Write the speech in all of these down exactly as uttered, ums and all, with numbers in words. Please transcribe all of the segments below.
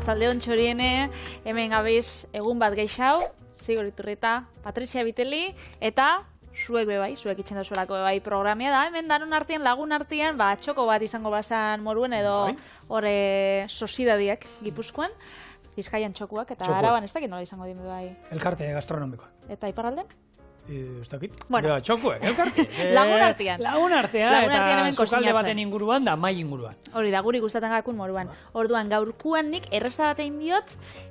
Arratzaldeon txoriene, hemen gabiz egun bat geixau, Sigor Iturrieta, Patricia Biteli, eta zuek bebai, zuek itxen dozuelako bebai programia da, hemen danon artean, lagun artean, ba, txoko bat izango bazan moruen edo hore sosidadiak Gipuzkoan, Bizkaian txokuak, eta Araban ez dakit nola izango dime bebai. Elkarte gastronomikoa. Eta Iparralden? Ez dakit. Bueno. Txokuek, elkarte. Lagun artean. Lagun artean, eta sukalde baten inguruan da, mai inguruan. Hori da, guri gustatzen gakun moruan. Orduan, gaurkuan nik erreza batein diot,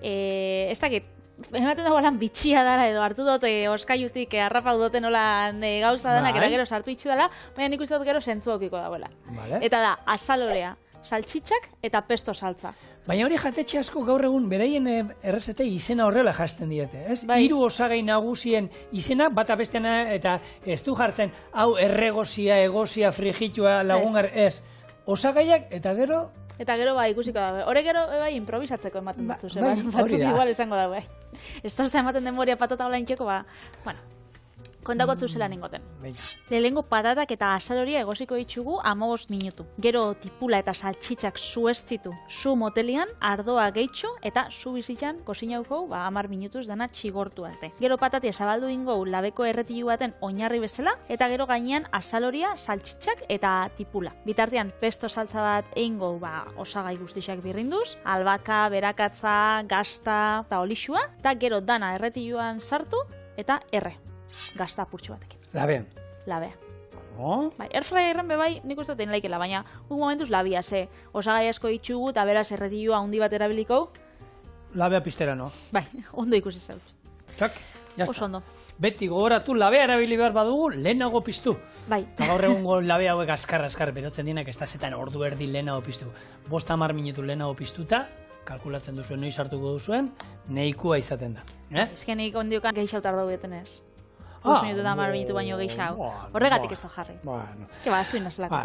ez dakit, ematen dago lan bitxia dara edo hartu dut oskaiutik harrapau duten olan gauza danak eta gero sartu itxu dela, baina nik uste dut gero zentzu okiko dagoela. Eta da, azalorea, saltxitxak eta pesto saltza. Baina hori jatetxe asko gaur egun beraien errezetei izena horrela jasten diete, ez? Hiru osagai nagusien izena, bata besteana eta ez du jartzen, hau erregozia, egozia, frigitua, lagungar, ez. Osagaiak eta gero... Eta gero bai ikusiko da, hori gero bai improvisatzeko ematen dutzu, ze bai, batzuk igual esango da bai. Ez da uste ematen denboria patata hola intxeko, ba, bueno, kontakotzu zela ningoten. Lehengo patatak eta azaloria egosiko ditugu hamabost minutu. Gero tipula eta saltxitxak zu estitu, zu motelian, ardoa gehitxu eta zu bizitzan kozinauko ba, hamar minutuz dana txigortu arte. Gero patatia zabaldu ingo labeko erretilu baten oinarri bezala eta gero gainean azaloria, saltxitxak eta tipula. Bitartean pesto saltza bat eingo ba, osagai guztixak birrinduz, albaka, berakatza, gazta eta olixua, eta gero dana erretiluan sartu eta erre. Gazta apurtxo batekin. Labean? Labea. Oh? Bai, airfryerren bebai nik uste dut laikela, baina guk momentuz labia, ze osagai asko itxugu eta beraz erretilua handi bat erabiliko. Labea pistera, no? Bai, ondo ikusi zaut. Txak, jazta. Oso ondo. Beti gogoratu labea erabili behar badugu, lehenago piztu. Bai. Eta gaur egungo labea hauek askar-askar berotzen dienak ez da zetan ordu erdi lehenago piztu. Bost hamar minutu lehenago piztuta, kalkulatzen duzuen noiz hartuko duzuen, nahikoa izaten da. Eh? Ezken nik ondiokan gehiago tardau beten ez. Bost minutu da hamar minutu baino gehiago. Horregatik ez da jarri. Bueno. Keba, ez du inazalako.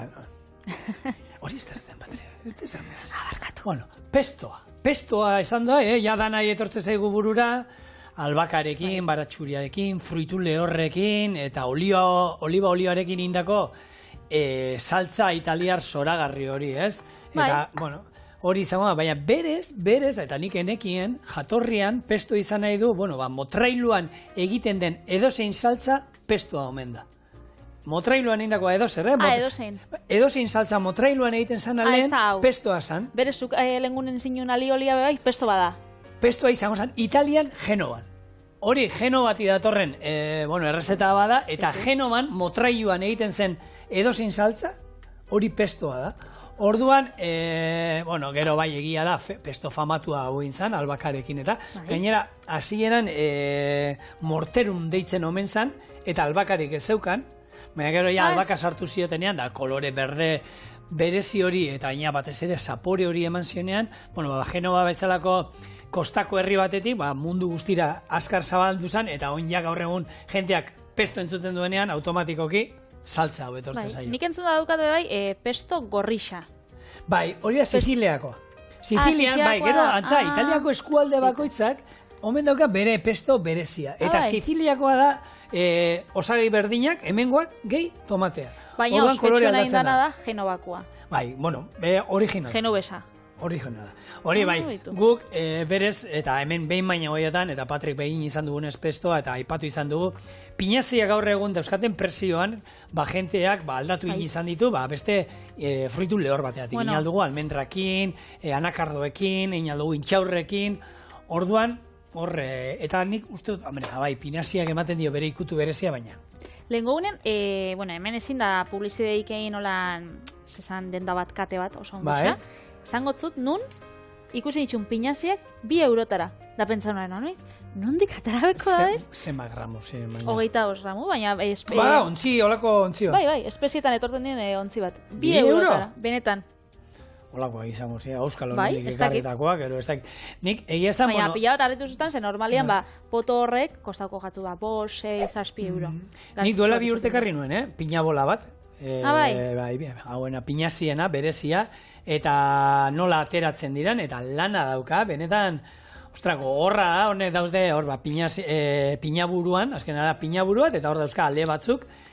Hori ez da zen, Patria. Ez da zen. Abarkatu. Bueno, pestoa. Pestoa esan da, eh? Ja danai etortze zaigu burura, albakarekin, baratxuriarekin, fruitu lehorrekin, eta oliba, oliba olioarekin indako eh, saltza italiar zoragarri hori, ez? Eta, bueno, hori izango da, baina berez, berez, eta nik enekien, jatorrian, pesto izan nahi du, bueno, ba, motrailuan egiten den edozein saltza, pestoa omen da. Motrailuan egindakoa edozer, eh? Ah, edozein. Edozein saltza motrailuan egiten zan alen, pestoa zan. Berezuk eh, lengunen zinun aliolia bebai, pesto bada. Pestoa izango zan, Italian, Genovan. Hori, Genovati datorren, eh, bueno, errezeta bada, eta Genovan, motrailuan egiten zen edozein saltza, hori pestoa da. Orduan, e, bueno, gero bai egia da, fe, pesto famatua hauin zan, albakarekin eta, gainera, hasieran e, morterun deitzen omen zan, eta albakarik ez zeukan, baina gero ja albaka sartu ziotenean, da kolore berde berezi hori, eta gaina batez ere zapore hori eman zionean, bueno, ba, Genova bezalako kostako herri batetik, ba, mundu guztira askar zabaldu zan, eta oin ja gaur egun jenteak pesto entzuten duenean, automatikoki, saltza hau etortzen zaio. Nik entzun da dukatu bai, e, pesto gorrixa. Bai, hori da Siciliako. Sicilian, bai, gero, antza, ah. Italiako eskualde bakoitzak, omen dauka bere pesto berezia. Eta ah, Siciliakoa da, e, osagai berdinak, hemengoak, gehi, tomatea. Baina ospetsu nahi dana da, Genovakoa. Bai, bueno, e, original. Genovesa. Originala. Hori bai, guk e, berez, eta hemen behin baina goietan, eta Patrik behin izan dugunez pestoa, eta aipatu izan dugu, pinazia gaur egun dauzkaten presioan, ba, jenteak ba, aldatu egin izan ditu, ba, beste e, fruitu lehor bateatik. Bueno. Egin aldugu almendrakin, e, anakardoekin, egin aldugu intxaurrekin, orduan, horre, eta nik uste dut, hambre, bai, pinaziak ematen dio bere ikutu berezia baina. Lehenko gunen, e, bueno, hemen ezin da publizideik egin olan, zezan denda bat kate bat, oso onduzia. Ba, eh? Zangotzut, nun, ikusi ditxun pinaziak, bi eurotara. Da pentsa noren, honi? Nondik atarabeko da ez? Zema gramo, ze, baina. Hogeita os gramo, baina... Espe... Ba, ontzi, holako ontzio. Bai, bai, espezietan etorten dien e, ontzi bat. Bi, bi eurotara, euro? Benetan. Olakoa izango, zea, Euskal Horik ekarritakoak, ero ez dakit. Nik, egia esan, baina, bueno... pila bat arretu zuztan, zen normalian, ba, poto horrek, kostauko jatzu ba, bos, sei, zazpi euro. Mm. Nik duela bi urte karri nuen, eh? Pinabola bat. E, ah, bai? Bai, hauena, pinaziena, berezia, eta nola ateratzen diran, eta lana dauka, benetan, ostra, gogorra, honek daude, hor, ba, pinaburuan, azken da, pinaburuat, eta hor dauzka alde batzuk,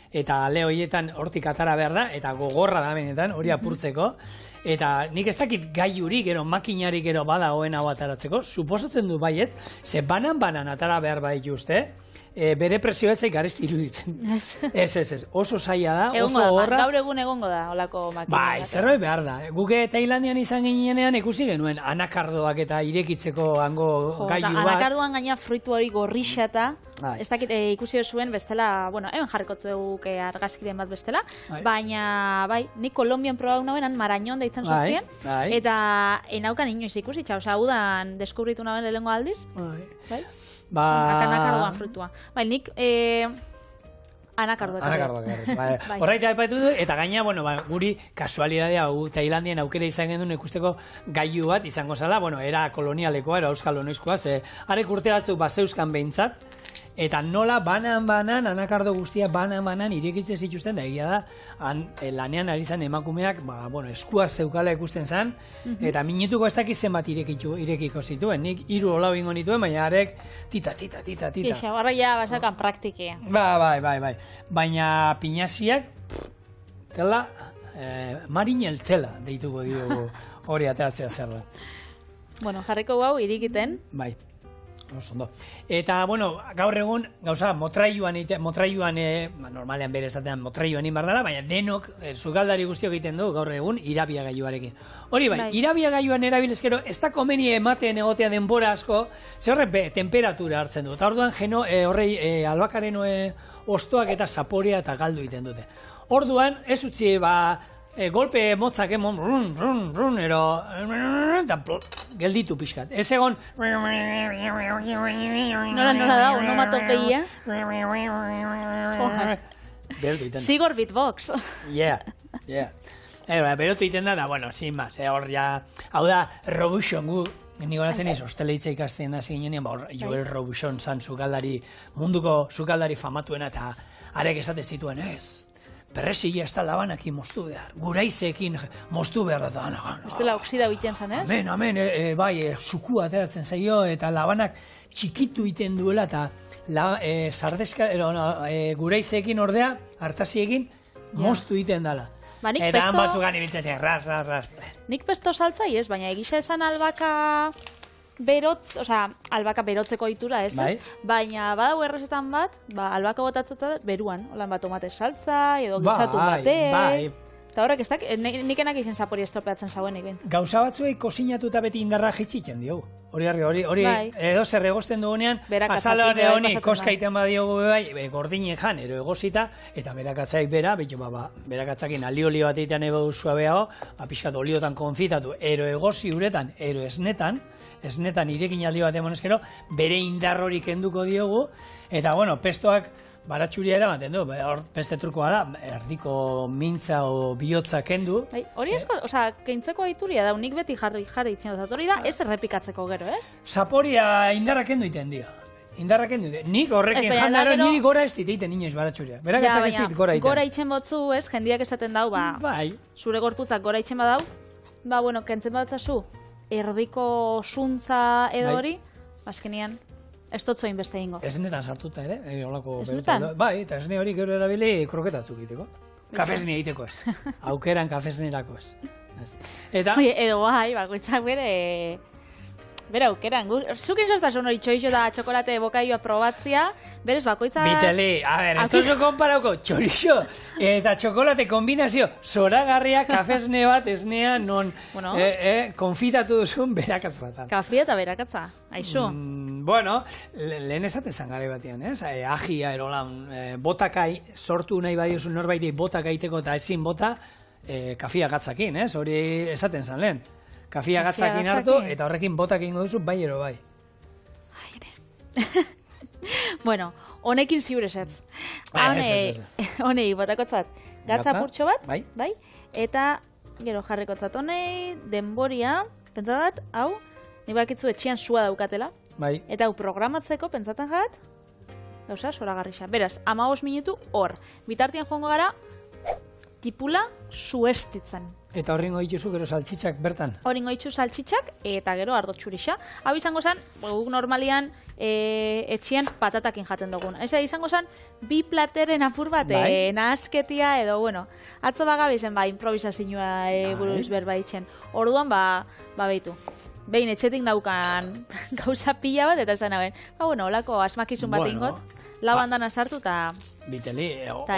eta ale horietan hortik atara behar da, eta gogorra da benetan, hori apurtzeko, eta nik ez dakit gaiurik, gero makinarik gero badagoen hau ataratzeko, suposatzen du baiet, ze banan-banan atara behar baditu uste, e, bere presio ez zaik garesti iruditzen. Ez, ez, ez, oso zaila da, oso horra. Gaur egun egongo da, olako makina. Bai, zerbait behar da. Guke Tailandian izan ginenean ikusi genuen anakardoak eta irekitzeko hango gailu bat. Anakardoan gaina fruitu hori gorrixata, ez dakit e, ikusi zuen bestela, bueno, hemen jarrikotze duk e, argazkiren bat bestela, bai. Baina, bai, nik Kolombian probau nabenan Marañón deitzen sortzien, bai. Eta enaukan inoiz ikusi, txau, haudan deskubritu naben lehengo aldiz, bai. Bai? Ba... Anakardoan fruitua. Bai, nik... E... Anakardoak. Anakardoak. Bai. Horraita epaitu du, eta gaina, bueno, ba, guri kasualidadea Tailandian aukera izan genuen ikusteko gailu bat izango zala, bueno, era kolonialekoa, era euskal honoizkoa, ze arek urte batzuk bazeuzkan behintzat, eta nola banan-banan, anakardo guztia banan-banan irekitze zituzten, da egia da, han, lanean ari zen emakumeak, ba, bueno, eskua zeukala ikusten zen, eta minutuko ez dakit zenbat irekitu, irekiko zituen, nik hiru olau ingo nituen, baina arek tita, tita, tita, tita. Ixa, barra ja, basakan praktikia. Ba, bai, bai, bai. Baina piñasiak, tela, eh, marinel tela, deituko diogu hori ateratzea zer da. Bueno, jarriko hau irikiten. Bai. Osondo. Eta, bueno, gaur egun, gauza, motraiuan, motraiuan, e, normalean bere esatean motraiuan inbardala, baina denok, e, zukaldari guztiok egiten du, gaur egun, irabia gaiuarekin. Hori bai, bai. Irabia gaiuan erabilezkero, ez da komeni ematen egotea denbora asko, ze horre temperatura hartzen du. Eta orduan, geno, e, horrei, e, albakaren e, ostoak eta zaporea eta galdu egiten dute. Orduan, ez utzi, ba, E, golpe motzak emon, run, run, run, ero, eta gelditu pixkat. Ez egon... Nola, nola da, onomatopeia. Sigor beatbox. Yeah, yeah. Berotu egiten da, da, bueno, sin más, hor ja, hau da, Robuchon, gu, niko natzen iz, osteleitza ikasten da zinean, ba, Joel Robuchon zan zukaldari, munduko zukaldari famatuena, eta arek esate zituen, ez. Perrezile ez da labanekin moztu behar, guraizekin moztu behar da. Ez dela oksida biten zan, ez? Amen, amen, e, e, bai, e, sukua ateratzen zaio, eta labanak txikitu iten duela, eta la, e, sardezka, e, no, e, guraizekin ordea, hartaziekin, moztu iten dela. Ba, eta pesto... han batzugan ibiltzen, ras, ras, ras. Nik pesto saltzai ez, baina egisa esan albaka... Berotz, osea, albaka berotzeko itura, ez? Bai. Baina badago errezetan bat, ba, albaka botatzuta beruan, holan bat tomate saltza, edo gisatu bai, batek. Bai. Eta horrek ez dak, nikenak izen zapori estropeatzen zauenik bint. Gauza batzuei kosinatuta beti indarra jitxitzen diogu. Hori, hori, hori, bai. Edo zer egosten dugunean, azalore honi koska iten badiogu bai, be, gordine jan, ero egosita, eta berakatzaik bera, betxo, ba, ba, berakatzakin alioli bat egitean ebo suabeago, ba, pixkat oliotan konfitatu, ero egosi uretan, ero esnetan, esnetan irekin aldi bat emonezkero, bere indar hori kenduko diogu, eta, bueno, pestoak baratxuria eramaten du, hor beste trukoa da, erdiko mintza o bihotza kendu. Bai, hori esko, eh? Osea, keintzeko aituria da, nik beti jarri jarri itzen dut, hori da, ez errepikatzeko gero, ez? Zaporia indarra kendu iten dio. Indarra kendu ite. Nik horrekin jandaro gero... niri gora ez diteiten inoiz baratxuria. Berakatzak ez dit gora iten. Gora itzen botzu, ez, jendiak esaten dau, ba, bai. Zure gorputzak gora itzen badau, ba, bueno, kentzen badotzazu, erdiko zuntza edo hori, azkenean, ez dotzoin beste ingo. Esnetan sartuta ere, e, olako... Esnetan? Bai, eta esne hori gero erabili kroketatzuk egiteko. Kafesne egiteko ez. Aukeran kafesnerako ez. Eta... Oye, edo bai, bakoitzak bere... Bera aukeran, zukin zoztasun hori txoixo da txokolate bokaioa probatzia, berez bakoitza... Biteli, a ver, ez tozo komparauko txorixo eta txokolate kombinazio zoragarria kafesne bat esnea non bueno. eh, eh, konfitatu duzun berakatz bat. Kafia eta berakatza, aizu. Mm, bueno, lehen esaten zangare batean, ez? Eh, ajia erolan, eh, botakai sortu nahi badiozun norbaitei botak aiteko eta ezin bota eh, kafia gatzakin, ez? Hori esaten zan lehen. Kafia gatzakin hartu, eta horrekin botak ingo duzu, bai ero bai. Ai, ere. Bueno, honekin ziurez ez. Honei, botakotzat, gatza purtxo bat, bai. bai? Eta, gero jarrikotzat honei, denboria, pentsatat, hau, ni bakitzu etxian sua daukatela. Bai. Eta hau programatzeko, pentsatzen gat, gauza, zoragarrixa. Beraz, amabos minutu hor. Bitartian joango gara, tipula zuestitzen. Eta horrengo dituzu gero saltxitxak bertan? Horrengo dituzu saltxitxak eta gero ardo txurixa. Hau izango zen, guk normalian e, etxean patatakin jaten dugun. Ez izango zen, bi plateren apur bat, bai. e, nahasketia edo, bueno, atzo bagabizen, ba, improvisazioa e, buruz berba itxen. Orduan, ba, ba behitu. Behin etxetik naukan gauza pila bat, eta esan hauen, ba, bueno, holako asmakizun bat bueno, ingot, labandana sartu eta... Biteli,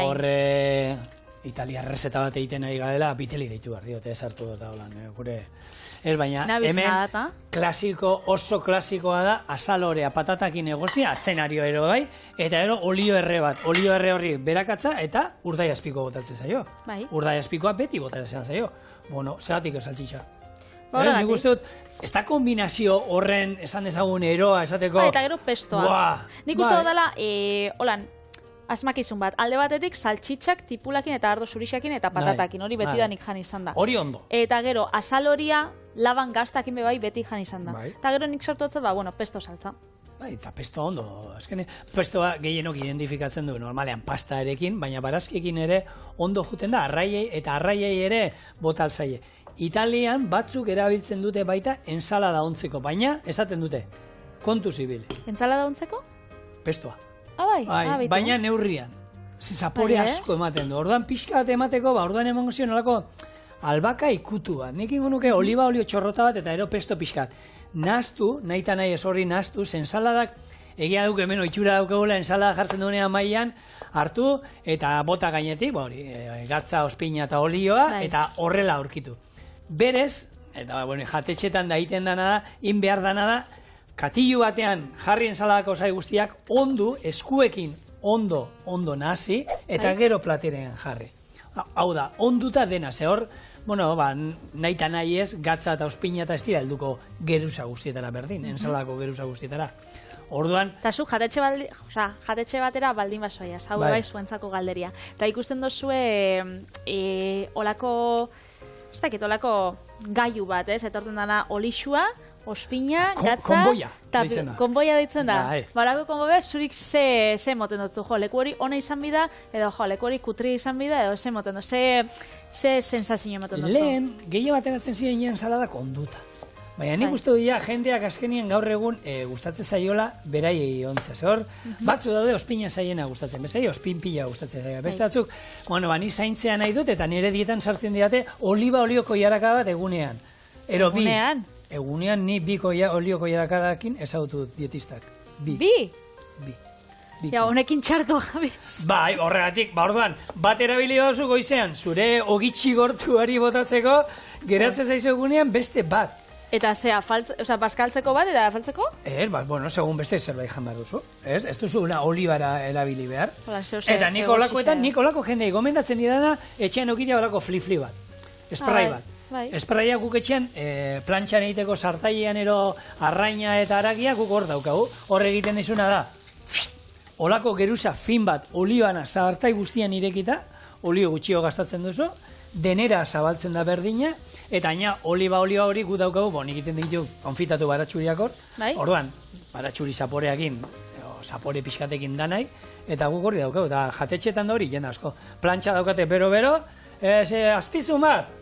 horre... Italia reseta bat egiten nahi gadela, biteli deitu behar diote, sartu dut haulan, gure... Ez baina, hemen klasiko, oso klasikoa da, azalorea patatakin egozia, zenario ero bai, eta ero olio erre bat, olio erre horri berakatza, eta urdai azpiko botatzen zaio. Bai. Urdai azpikoa beti botatzen zaio. Bueno, zeratik esaltxitxa. Ba, nik uste dut, ez da kombinazio horren esan dezagun eroa, esateko... Ba, eta gero pestoa. Buah, nik uste dut dela, e, holan, asmakizun bat, alde batetik saltxitxak, tipulakin eta ardo zurixakin eta patatakin, hori beti danik jan izan da. Hori ondo. Eta gero, asaloria, laban gaztakin bebai beti jan izan da. Eta gero nik sortu ba, bueno, pesto saltza. Bai, eta pesto ondo, azkene, pestoa gehienok identifikatzen du, normalean pasta erekin, baina barazkiekin ere ondo juten da, arraiei eta arraiei ere botal zaie. Italian batzuk erabiltzen dute baita ensalada ontzeko, baina esaten dute, kontu zibil. Ensalada ontzeko? Pestoa. Ah, bai, bai, ah, baina neurrian. Ze zapore bai, asko ematen du. Orduan pixka bat emateko, ba, orduan emango zion olako albaka ikutu bat. Nik ingo nuke oliba olio txorrota bat eta ero pesto pixka bat. Naztu, nahi eta nahi esorri naztu, ensaladak, egia duk hemen oitxura daukagula ensalada jartzen duenean mailan hartu eta bota gainetik, ba, hori, e, gatza, ospina eta olioa, bai. Eta horrela aurkitu. Berez, eta bueno, jatetxetan da iten dana da, in behar dana da, katillu batean jarri ensaladako osai guztiak ondo, eskuekin ondo, ondo nasi, eta gero platerean jarri. Hau da, onduta dena, ze hor, bueno, ba, nahi eta nahi ez, gatza eta ospina eta ez dira helduko geruza guztietara berdin, ensaladako geruza guztietara. Orduan... Eta zu, jatetxe, baldi, oza, jatetxe batera baldin basoia, hau bai zuentzako galderia. Eta ikusten dozue, e, olako, ez dakit, olako gaiu bat, ez, etorten dana olixua, ospina, gatza... Konboia, deitzen da. Konboia deitzen da. Barako konboia, zurik ze, ze moten dutzu, jo, leku hori ona izan bida, edo jo, leku hori kutri izan bida, edo ze moten dutzu, ze, ze sensazio moten dutzu. Lehen, gehiago bateratzen ziren nien saladak onduta. Baina nik uste dut jendeak azkenien gaur egun e, gustatzen zaiola beraiei ontzea. Zehor, batzu daude ospina zaiena gustatzen, beste ospin pila gustatzen zaila. Beste batzuk, bueno, ba, ni zaintzea nahi dut, eta nire dietan sartzen diate oliba olioko jaraka bat egunean. Ero bi. Egunean? Egunean ni bi olioko jarakadakin ezagutu dietistak. Bi. Bi? Bi. Ja, honekin txarto gabiz. Bai, horregatik, ba, orduan, bat erabili baduzu goizean, zure ogitxi gortuari botatzeko, geratzen zaizu egunean beste bat. Eta zea, oza, bazkaltzeko bat, eta faltzeko? Ez, ba, bueno, segun beste zerbait jan behar duzu. Ez, ez duzu una olibara erabili behar. Hola, zeu, eta nik olakoetan, nik olako jendei gomendatzen didana, etxean okila olako flifli bat. Esprai bat. Bai. Espraia guk etxean, e, plantxan egiteko sartailean ero arraina eta aragia guk hor daukagu. Hor egiten dizuna da, olako geruza fin bat olibana zabartai guztian irekita, olio gutxio gastatzen duzu, denera zabaltzen da berdina, eta aina oliba oliba hori gu daukagu, bon, egiten ditu konfitatu baratxuriak hor, bai? Orduan, baratxuri zaporeakin, zapore pixkatekin danai, eta guk hori daukagu, eta jatetxetan da hori, jenda asko, plantxa daukate bero-bero, e, azpizun bat,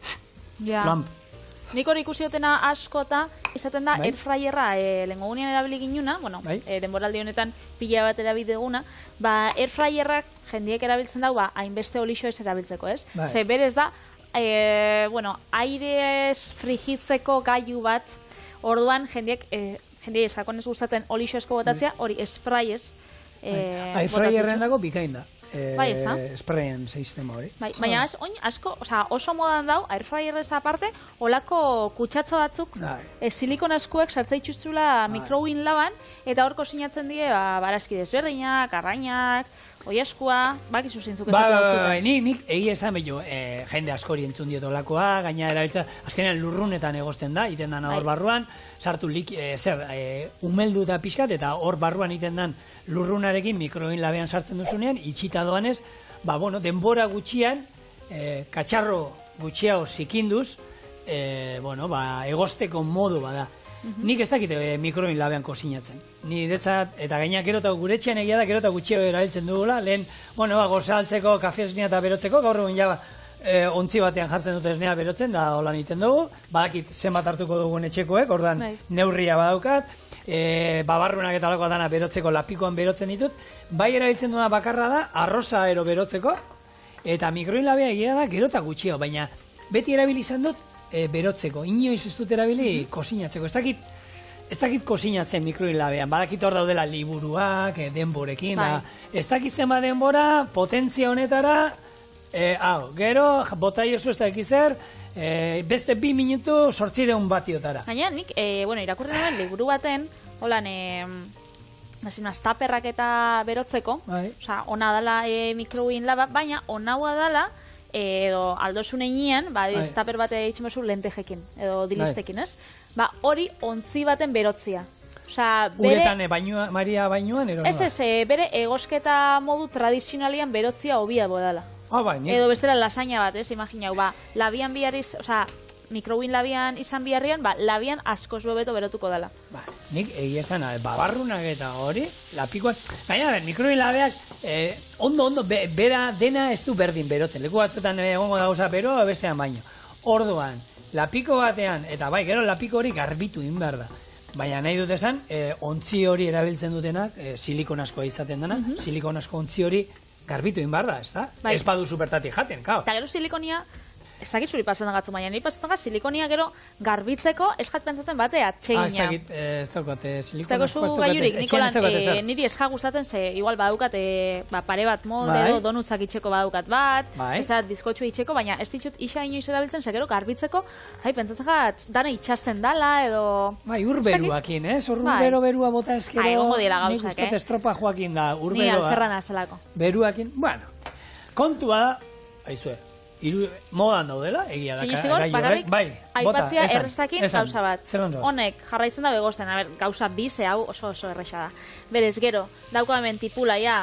ja. Nik hori ikusiotena askota, izaten da, bai? Airfryerra e, lehenko gunean erabili ginuna, bueno, bai? e, denboraldi honetan pila bat erabideguna, ba, airfryerrak jendiek erabiltzen dau, ba, hainbeste olixo ez erabiltzeko, ez? Bai. Ze berez da, e, bueno, airez frigitzeko gailu bat, orduan jendiek, e, jendiek sakonez gustaten olixo esko botatzea, hori espraiez e, bai. Airfryerren dago bikain da. Eh, bai, ez da? Sprayen sistema hori. Bai, baina az, oin, asko, oza, oso modan dau, airfryerrez aparte, olako kutsatza batzuk, e, silikon askuek sartzaitxuztula mikrowin laban, eta horko sinatzen die, ba, barazki desberdinak, arrainak, oiaskua, bakizu zintzuk esatu ba, dut. Ba, nik, nik egi esan behiu, e, jende askori entzun diet olakoa, gaina erabiltza, azkenean lurrunetan egosten da, iten dana hor barruan, sartu lik, e, zer, e, umeldu eta pixkat, eta hor barruan iten dan lurrunarekin mikroin labean sartzen duzunean, itxita doanez, ba, bueno, denbora gutxian, e, katxarro gutxiago zikinduz, e, bueno, ba, egosteko modu bada. Nik ez dakite e, mikroin labean kozinatzen. Ni detzat, eta gainak gero eta guretxean egia da, gero eta gutxiago erabiltzen dugula, lehen, bueno, ba, gozaltzeko, kafe esnia eta berotzeko, gaur egun ja, ontzi batean jartzen dute esnea berotzen, da holan egiten dugu, badakit zenbat hartuko dugun etxekoek, ordan neurria badaukat, babarrunak eta alakoa dana berotzeko lapikoan berotzen ditut, bai erabiltzen duena bakarra da, arroza ero berotzeko, eta mikroinlabea egia da gero eta gutxio, baina beti erabili izan dut berotzeko, inoiz ez dut erabili kosinatzeko, ez dakit Ez dakit kosinatzen mikroinlabean, badakit hor daudela liburuak, denborekin, da, ez dakit zenba denbora, potentzia honetara, hau, gero, bota jozu ez dakit zer, beste bi minutu sortzireun batiotara. Gaina, nik, bueno, irakurri nuen liburu baten, holan, taperrak eta berotzeko, oza, ona dala mikroinlaba, baina onaua dala, edo aldosun einean, ba, taper bate egiten bezu lentejekin, edo dilistekin, ez? Ba, hori ontzi baten berotzia. Osa, bere... Uretan, bainua, Maria bainuan, ero? Ez ez, bere egosketa modu tradizionalian berotzia hobia bodala. Ah, bai, nik. Edo bestela lasaina bat, ez, imaginau, ba, labian biarriz, osa, mikrowin labian izan biharrian, ba, labian askoz bebeto berotuko dela. Ba, nik egia esan, babarrunak eta hori, lapikoan, baina, mikrowin labeak, ondo, ondo, bera dena ez du berdin berotzen, leku batzuetan egongo da gauza bero, bestean baino. Orduan, lapiko batean, eta bai, gero lapiko hori garbitu in behar da. Baina nahi dut esan, ontzi hori erabiltzen dutenak, silikon askoa izaten dena, silikon asko ontzi hori garbitu in behar da, ez da? Ez badu supertatik jaten, kao. Eta gero silikonia, ez dakit zuri pasetan gatzu, baina niri pasetan gatzu silikonia gero garbitzeko eskat pentsatzen batea, txegina. Ah, ez dakit, ez daukate silikon asko. Ez dago zu gaiurik, Nikolan, niri ez jagustaten, ze igual badaukat pare bat molde edo donutzak itxeko badaukat bat, ez da bizkotxu itxeko, baina ez ditut isa inoiz erabiltzen, ze gero garbitzeko, hai, pentsatzen gat, dana itxasten dala, edo... Bai, urberuakin, ez? Urbero berua bota eskero... Bai, gongo dira gauzak, eh? Nik ustot estropa joakin da, urberoa... Ni alferrana zelako. Beruakin, bueno, kontua da, aizue, Iru, modan daudela, egia da gai horrek, bai, bota, aipatzia errestakin gauza bat. Honek Honek jarraitzen da begosten, a ber, gauza bize hau oso oso erresa da. Berez, gero, dauko hemen tipula ja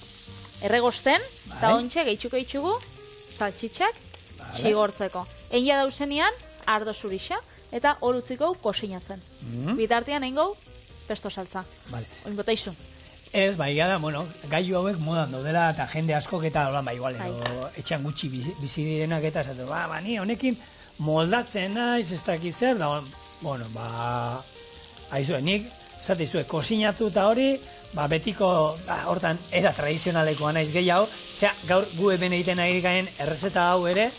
erregosten, eta ontxe, gehitxuko gehitxugu, saltxitxak, xigortzeko. Egia dauzenian, ardo zurixa, eta hor utziko kosinatzen. Bitartian egin gau, pesto saltza. Oin bota izu. Ez, bai, gara, bueno, gaiu hauek modan daudela, eta jende askok eta, ba, igual, edo, etxean gutxi bizi direnak eta, esatu, ba, ba, ni honekin moldatzen naiz, ez dakit zer, da, bueno, ba, haizue, nik, esatizue, kosinatu eta hori, ba, betiko, ba, hortan, era tradizionalekoa naiz gehiago, zera, gaur gu eben egiten ari gaien errezeta hau ere,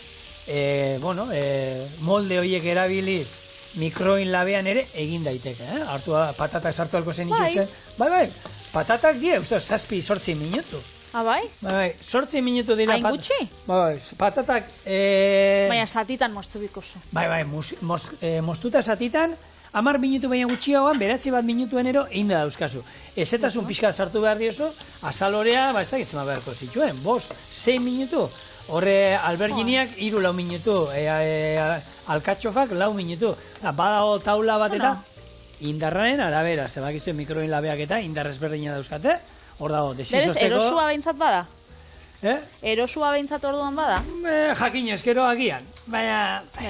e, bueno, e, molde horiek erabiliz, mikroin labean ere egin daiteke, eh? Hartu, patatak sartu alko zen ikusten, bai, bai, patatak die, uste, zazpi, sortzi minutu. Ah, bai? Bai, bai, sortzi minutu dira... Hain gutxi? Bai, patatak... E... Baina satitan moztu bikozu. Bai, bai, mos, mos, e, moztuta satitan, amar minutu baina gutxiagoan, beratzi bat minutuen ero, egin da dauzkazu. Ezetasun pixka sartu behar diozu, azalorea, ba, ez da gizema beharko zituen, bos, sei minutu, horre alberginiak, iru lau minutu, e, e, alkatxofak lau minutu, badago taula bat eta... Indarraren arabera, zebakizuen mikroin labeak eta indarrez berdina dauzkate, hor dago, desizosteko... Berez, erosua behintzat bada? Eh? Erosua behintzat orduan bada? Eh, jakin eskero agian, baina...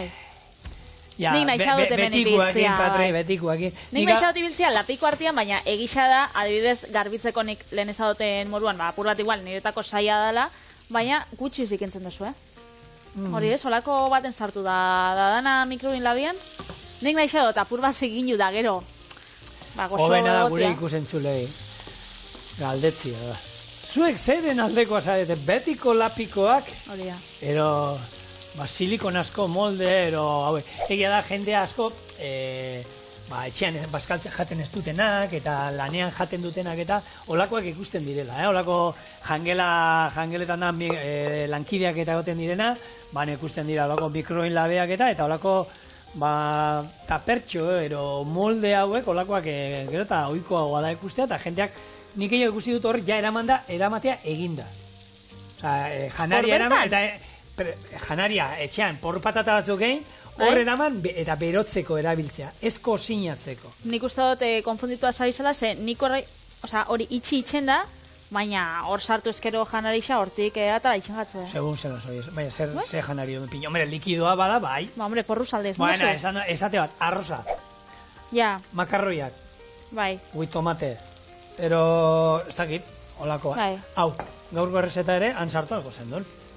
Ja, nik nahi xadot hemen ibiltzia. Betikuakin, nik nahi xadot ibiltzia lapiko artian, baina egisa da, adibidez, garbitzeko nik lehen ezadoten moruan, ba, apur bat igual, niretako saia dela, baina gutxi zikentzen duzu, eh? Hori ez, holako baten sartu da, da dana mikroin labian, nik nahi xadot, apur bat seginu da, gero. Ba, gozo Hobena da gure ikusentzulei. Galdetzia da. Zuek zeren aldekoa zarete, betiko lapikoak, Horia. ero, ba, silikon asko molde, ero, hauek, egia da, jende asko, e, ba, etxean baskaltzen jaten ez dutenak, eta lanean jaten dutenak, eta olakoak ikusten direla, eh? Olako jangela, jangeletan da, e, lankideak eta goten direna, ba, ikusten dira, olako mikroin labeak eta, eta olako, ba, tapertxo, ero, molde hauek, olakoak, e, gero eta oikoa da ikustea, eta jendeak, nik egin ikusi dut horrek, ja eramanda, eramatea eginda. Osa, e, janaria eraman, eta e, janaria etxean, por patata batzuk egin, hor eraman, be, eta berotzeko erabiltzea, ez kosinatzeko. Nik uste dut, e, konfunditua zabizela, ze nik horre, oza, hori itxi itxen da, baina hor sartu ezkero janarixa, hortik eta itxen gatzea. Segun zen oso, baina zer, zer janari duen piño. Hombre, likidoa bada, bai. Ba, hombre, porruz aldez, no bueno, esan, esate bat, arroza. Ja. Makarroiak. Bai. Ui, tomate. Pero, ez dakit, holako. Bai. Hau, gaur gorrezeta ere, han sartu alko zen duen.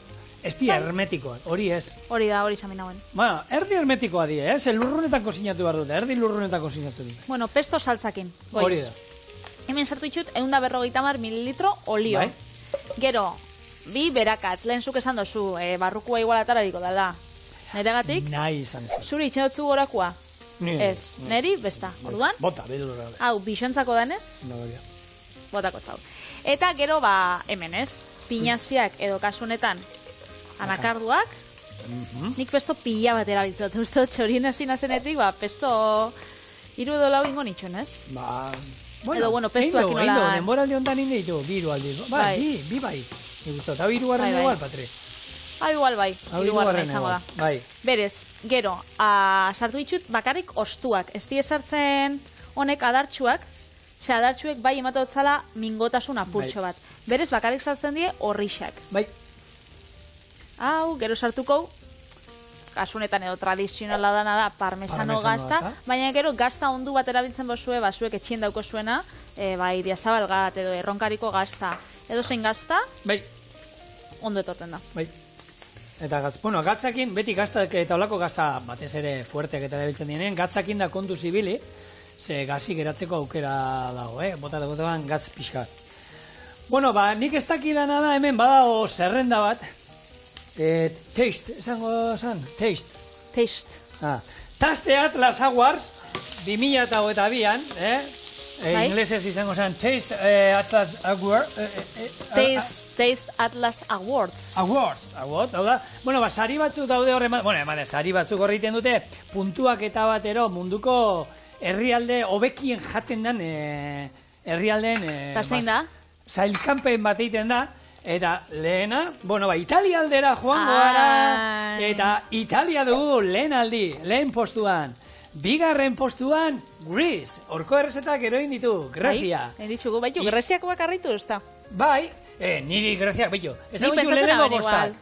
Ez di hermetikoa, hori ez. Hori da, hori zamin hauen. Bueno, erdi hermetikoa di, ez? Lurrunetan kozinatu behar dute, erdi lurrunetan kozinatu dute. Bueno, pesto saltzakin. Hori da. Hemen sartu ditut, egun da berrogeita mar mililitro olio. Bai. Gero, bi berakatz, lehen zuk esan dozu, e, barrukua igualatara diko dala. Neregatik? Nahi izan ez. Zuri itxenotzu gorakua? Ni, ez, ni. neri, besta. Orduan? Bota, bedurra gabe. Hau, bixontzako danez? No, ja. Botako zau. Eta gero, ba, hemen ez, pinaziak edo kasunetan anakarduak, Mm-hmm. nik pesto pila bat erabiltzat. Uste txorien ezin azenetik, ba, pesto iru edo lau ingo nitxun, ez? Ba, edo, bueno, pestuak inola... Eindo, denboraldi ondan inde ditu, bi iru aldi. Ba, bai. bi, bi bai. Eguzto, eta bi iru garren igual, Patri. Hau igual bai, iru garren izango da. Bai. Berez, gero, a, sartu ditut bakarrik ostuak. Ez die sartzen honek adartxuak, ze adartxuek bai ematotzala mingotasun apurtxo bat. Berez, bakarrik sartzen die horrixak. Bai. Hau, gero sartuko, kasunetan edo tradizionala dana da parmesano, parmesano gazta, gazta, baina gero gazta ondu bat erabiltzen bozue, basuek etxien dauko zuena, e, bai, diazabalgat edo erronkariko gazta. Edo zein gazta, bai. Ondo etorten da. Bai. Eta gatz, bueno, gatzakin, beti gaztak eta olako gazta batez ere fuerteak eta erabiltzen dienen, gatzakin da kontu zibili, ze gazi geratzeko aukera dago, eh? Bota dago dagoan gatz pixka. Bueno, ba, nik ez dakidana da hemen badago zerrenda bat, Eh, taste, esango zan, taste. Taste. Ah. Taste Atlas Awards, bi mila hogeita bian, eh? eh inglesez izango zan, Taste eh, Atlas Awards. Eh, eh, taste, taste Atlas Awards. Awards, Awards, hau da. Bueno, ba, sari batzuk daude horre, bueno, emane, sari batzuk horreiten dute, puntuak eta batero munduko herrialde hobekien jaten den eh, herrialdeen... Eh, eta zein da? Zailkanpen bat egiten da. Eta lehena, bueno, ba, Italia aldera joango gara, eta Italia dugu lehen aldi, lehen postuan. Bigarren postuan, Greece, orko errezetak eroin ditu, Grecia. Bai, ditugu, baitu, Greziako bakarritu ez da. Bai, eh, niri Greziak, baitu, esan ditu lehenengo postak.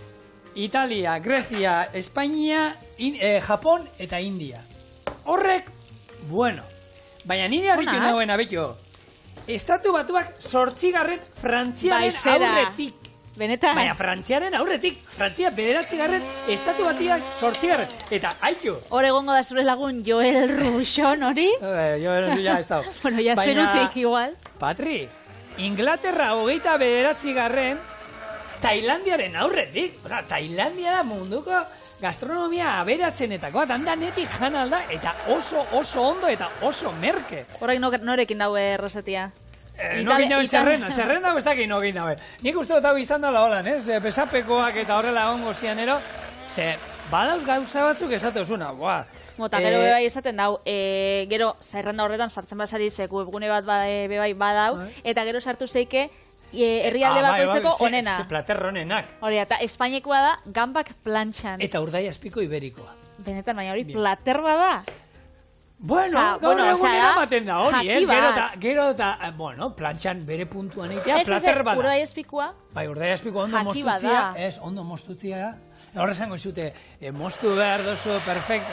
Italia, Grecia, Espainia, in, eh, Japon eta India. Horrek, bueno, baina niri harritu nagoen, baitu, Estatu batuak sortzigarren Frantziaren aurretik. Benetan. Baina Frantziaren aurretik. Frantzia bederatzigarren, Estatu batiak sortzigarren. Eta haitu. Hor egongo da zure lagun Joel Rouchon hori? Joel Rouchon ja ez dago. Bueno, ya zerutik igual. Patri, Inglaterra hogeita bederatzigarren, Tailandiaren aurretik. Oda, Tailandia da munduko gastronomia aberatzenetako, dandanetik janalda, eta oso, oso ondo, eta oso merke. Horrek norekin daue errezetia? Eh, no gina zerrena, zerrena bestakin no gina ber. Nik uste dut hau izan dela holan, ez? Eh? Pesapekoak eta horrela ongo zianero, ze, badauz gauza batzuk esate osuna, buah. Mota, gero eh, bebai esaten dau, e, gero zerrenda horretan sartzen basari ze webgune bat ba, e, bebai badau, eta gero sartu zeike, herrialde ah, bakoitzeko bai, onena. Ze plater honenak. Hori, eta Espainekoa da gambak plantxan. Eta Urdai Azpiko iberikoa. Benetan, baina hori plater bada. Bueno, o sea, gaur bueno, egun eramaten da hori, ez? Gero eta, gero eta, bueno, plantxan bere puntuan egitea, plater bada. Ez, ez, Urdai Azpikoa. Bai, Urdai Azpiko ondo mostutzia, ez, ondo mostutzia. Horre zango zute, eh, mostu behar dozu, perfecto.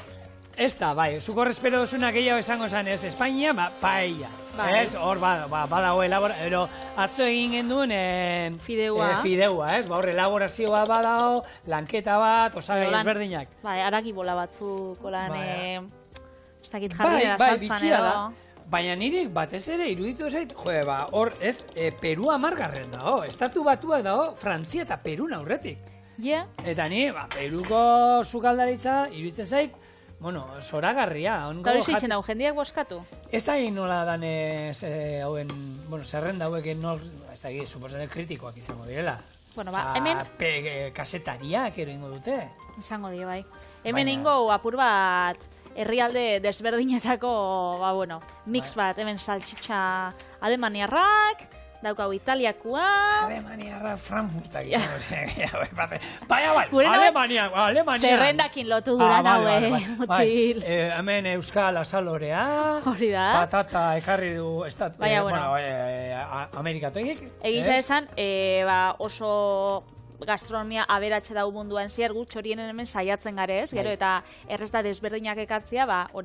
Ez da, bai, zuko respero duzuna gehiago esango zan, ez, Espainia, ba, paella. Bai. Ez, hor, ba, ba, badago elabora, ero, atzo egin genduen, eh, fideua. Eh, fideua, ez, ba, hor, elaborazioa badago, lanketa bat, osagai ezberdinak. Bai, araki bola batzuk, olan, bai. eh, ez dakit jarri dira bai, saltzan edo. Da. Baina niri batez ere iruditu zait, joe, ba, hor, ez, e, Peru amargarren dago, estatu batua dago, Frantzia eta Perun aurretik. Yeah. Eta ni, ba, Peruko sukaldaritza, iruditzen zait, bueno, zoragarria. Gaur iso itzen dago, jendiak boskatu? Ez da egin nola danez, e, hauen, bueno, zerrenda hauek, nol, ez da egin, suposatzen kritikoak izango direla. Bueno, ba, hemen... Pe, kasetariak ero ingo dute. Izango die, bai. Hemen ingo apur bat... herrialde desberdinetako, ba, bueno, mix bat, hemen saltxitxa alemaniarrak, daukau italiakoa... Alemaniarrak Frankfurtak izango zen, baina bai, Alemania, Alemania... Zerrendakin lotu dura naue, mutil. Hemen euskal azalorea, hori da, patata ekarri du, baina, bueno, Amerikategik. Egisa esan, oso... gastronomia aberatxe dau munduan ziar gu txorienen hemen saiatzen garez, gero eta errez da desberdinak ekartzia, ba, hori,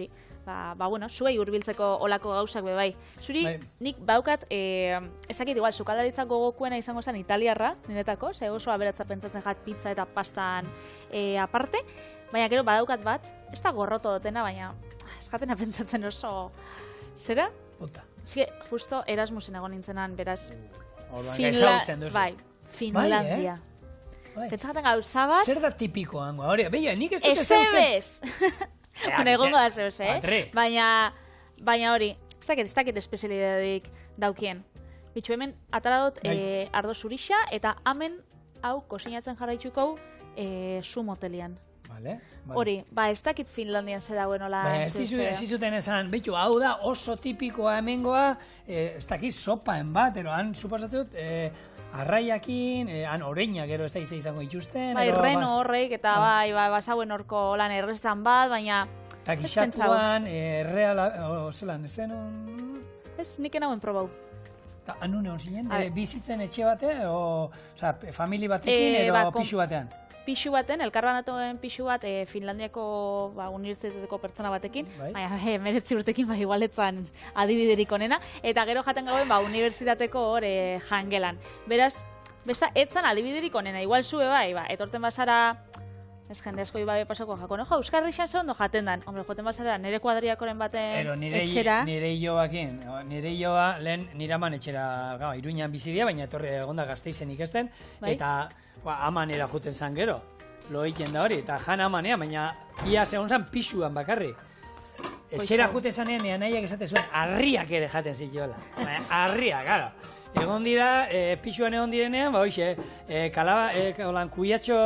ba, ba bueno, zuei hurbiltzeko olako gauzak be bai. Zuri, bai. Nik baukat, e, ezakit igual, sukaldaritza gogokuena izango zen italiarra, niretako, ze oso aberatza pentsatzen jat pizza eta pastan e, aparte, baina gero badaukat bat, ez da gorroto dutena, baina ez jatena pentsatzen oso, zera? Ota. Zige, justo Erasmusen egon nintzenan, beraz, Orduan, Finla... bai, Finlandia. Bai, eh? Pentsatzen gauza bat... Zer da tipikoa hango, hori, beha, nik ez dut ezautzen... Bueno, egongo da zeus, eh? Baina, baina hori, ez dakit, ez dakit espezialidadik daukien. Bitxu, hemen atara dut eh, ardo zurixa, eta hemen hau kosinatzen jarraitzuko eh, su motelian. Vale, vale. Hori, ba, ez dakit Finlandian zer dagoen hola... Baina, ez dizuten esan, bitu, hau da oso tipikoa hemengoa, eh, ez dakit sopaen bat, ero han suposatzen dut, eh, arraiakin, eh, han oreina gero ez da izango itxusten. Bai, reno horreik, eta ba, bai, ba, basauen horko lan errestan bat, baina... Eta gixatuan, erreala, zelan, ez zen... Ez, nik enauen probau. Eta anune hon zinen, bizitzen etxe bate, o, oza, famili batekin, edo pixu batean? Pixu baten, elkarbanatoen pixu bat, e, Finlandiako ba, unibertsitateko pertsona batekin, bai? Baina e, meretzi urtekin ba, igualetzan adibiderik onena, eta gero jaten gauen ba, unibertsitateko hor e, jangelan. Beraz, besta, etzan adibiderik onena, igual zue bai, ba, etorten bazara, ez jende asko ibabe pasako jako, no, Euskarri xan ondo jaten dan, hombre, joten bazara, nire kuadriakoren baten Ero, nire, etxera. Nire joakin, nire joa, lehen niraman etxera, gau, Iruñan bizidia, baina etorri egonda Gasteizen ikesten, bai? Eta... Ba, amanera juten zan gero, lo egiten da hori, eta jan amanea, baina ia segon zan pixuan bakarri. Etxera juten zanean, ean nahiak esate zuen, harriak ere jaten zituela. Harriak, gara. Egon dira, e, pixuan egon direnean, ba hoxe, e, kalaba, e, olan, kuiatxo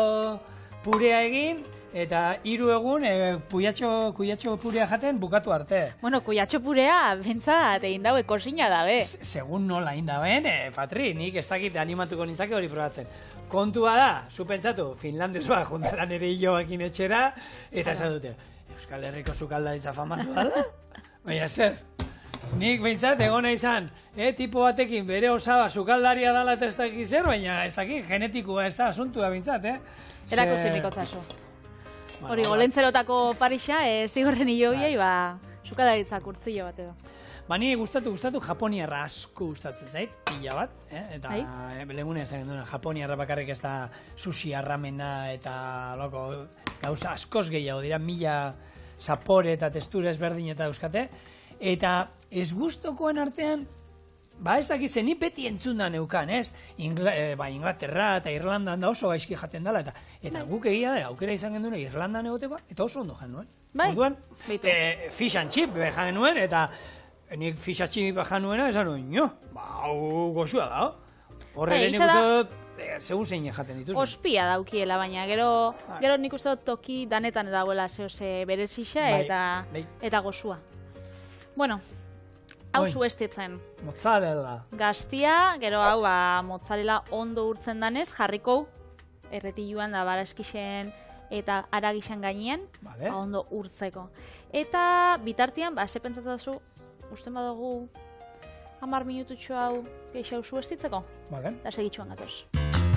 purea egin, eta hiru egun e, kuiatxo, kuiatxo purea jaten bukatu arte. Bueno, kuiatxo purea, bentsat, egin daue, kosina dabe. Segun nola egin daben, e, Patri, nik ez dakit animatuko nintzake hori probatzen. Kontua da, zu pentsatu, Finlandes ba, juntaran ere hiloakin etxera, eta esan dute, Euskal Herriko sukaldaritza famatu dala? Baina zer, nik behintzat egona izan, eh, tipo batekin bere osaba sukaldaria dala eta ez dakit zer, baina ez dakit genetikoa ez da asuntua behintzat, eh? Erako zimikotzazu. Hori, golentzerotako Parixa, eh, zigorren hiloiei, ba, sukaldaritza kurtzillo bat edo. Ba, nire gustatu, gustatu, Japoniarra asko gustatzen zait, pila bat, eh? Eta eh, legunea esan duen, Japoniarra bakarrik ez da sushi arramena eta loko, gauza askoz gehiago dira, mila sapore eta testura ezberdin eta euskate. Eta ez gustokoen artean, ba ez dakitzen, ni beti entzundan eukan, ez? Ingla, eh, ba, Inglaterra eta Irlandan da oso gaizki jaten dela, eta, eta guk egia da, aukera izan genduen Irlandan egoteko, eta oso ondo jan nuen. Bai, Orduan, eh, fish and chip jan nuen, eta nik fisatxi bajan nuena, esan nuen, jo, ba, hau goxua da, horre nik uste dut, segun zein jaten dituz. Ospia daukiela, baina gero, gero nik uste dut toki danetan dauela zehose berezixa eta, eta goxua. Bueno, hau zuestitzen. Mozzarella. Gaztia, gero hau, ba, mozzarella ondo urtzen danez, jarriko, erretiluan da barazkixen eta aragixen gainean, vale. Ba, ondo urtzeko. Eta bitartian, ba, ze pentsatu usten badugu hamar minututxo hau geixau zuestitzeko? Vale. Da segitxuan gatoz.